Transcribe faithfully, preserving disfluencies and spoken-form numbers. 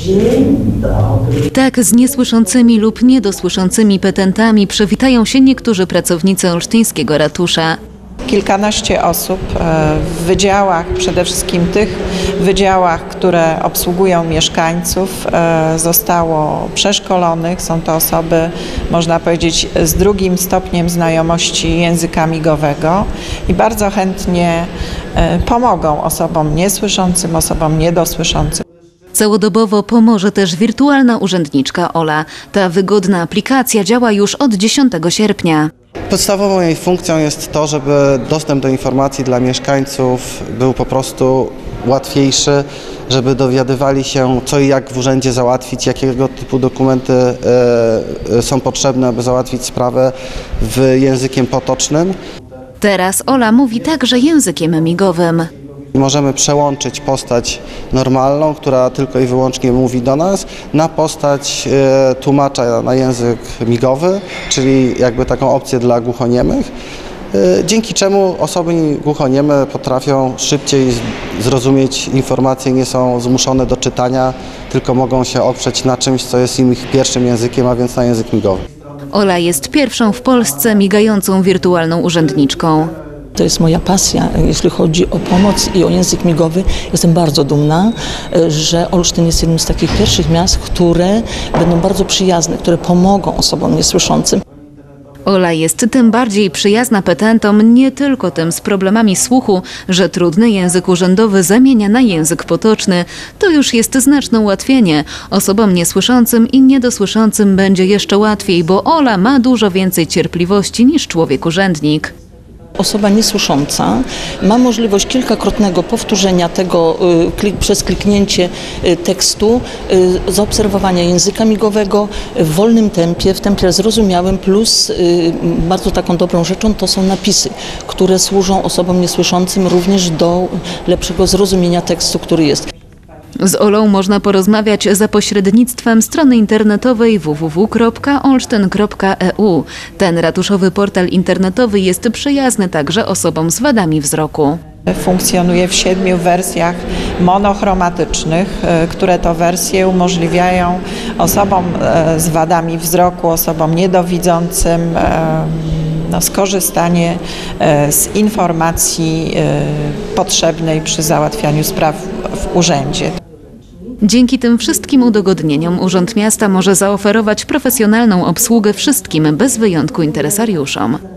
Tak z niesłyszącymi lub niedosłyszącymi petentami przywitają się niektórzy pracownicy olsztyńskiego ratusza. Kilkanaście osób w wydziałach, przede wszystkim tych wydziałach, które obsługują mieszkańców, zostało przeszkolonych. Są to osoby, można powiedzieć, z drugim stopniem znajomości języka migowego i bardzo chętnie pomogą osobom niesłyszącym, osobom niedosłyszącym. Całodobowo pomoże też wirtualna urzędniczka Ola. Ta wygodna aplikacja działa już od dziesiątego sierpnia. Podstawową jej funkcją jest to, żeby dostęp do informacji dla mieszkańców był po prostu łatwiejszy, żeby dowiadywali się, co i jak w urzędzie załatwić, jakiego typu dokumenty y, są potrzebne, aby załatwić sprawę w językiem potocznym. Teraz Ola mówi także językiem migowym. Możemy przełączyć postać normalną, która tylko i wyłącznie mówi do nas, na postać y, tłumacza na język migowy, czyli jakby taką opcję dla głuchoniemych, y, dzięki czemu osoby głuchonieme potrafią szybciej zrozumieć informacje, nie są zmuszone do czytania, tylko mogą się oprzeć na czymś, co jest im ich pierwszym językiem, a więc na język migowy. Ola jest pierwszą w Polsce migającą wirtualną urzędniczką. To jest moja pasja, jeśli chodzi o pomoc i o język migowy. Jestem bardzo dumna, że Olsztyn jest jednym z takich pierwszych miast, które będą bardzo przyjazne, które pomogą osobom niesłyszącym. Ola jest tym bardziej przyjazna petentom, nie tylko tym z problemami słuchu, że trudny język urzędowy zamienia na język potoczny. To już jest znaczne ułatwienie. Osobom niesłyszącym i niedosłyszącym będzie jeszcze łatwiej, bo Ola ma dużo więcej cierpliwości niż człowiek urzędnik. Osoba niesłysząca ma możliwość kilkakrotnego powtórzenia tego y, klik, przez kliknięcie y, tekstu, y, zaobserwowania języka migowego w wolnym tempie, w tempie zrozumiałym, plus y, bardzo taką dobrą rzeczą to są napisy, które służą osobom niesłyszącym również do lepszego zrozumienia tekstu, który jest. Z Olą można porozmawiać za pośrednictwem strony internetowej w w w kropka olsztyn kropka e u. Ten ratuszowy portal internetowy jest przyjazny także osobom z wadami wzroku. Funkcjonuje w siedmiu wersjach monochromatycznych, które to wersje umożliwiają osobom z wadami wzroku, osobom niedowidzącym no, skorzystanie z informacji potrzebnej przy załatwianiu spraw w urzędzie. Dzięki tym wszystkim udogodnieniom Urząd Miasta może zaoferować profesjonalną obsługę wszystkim bez wyjątku interesariuszom.